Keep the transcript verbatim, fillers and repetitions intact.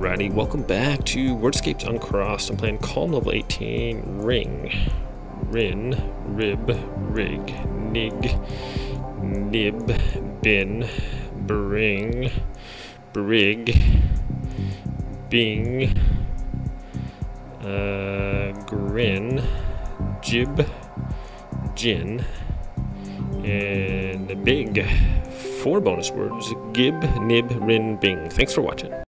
Alrighty, welcome back to WORDSCAPES Uncrossed. I'm playing Calm Level eighteen, Ring, Rin, Rib, Rig, Nig, Nib, Bin, Bring, Brig, Bing, uh, Grin, Jib, Gin, and Big. Four bonus words: Gib, Nib, Rin, Bing. Thanks for watching.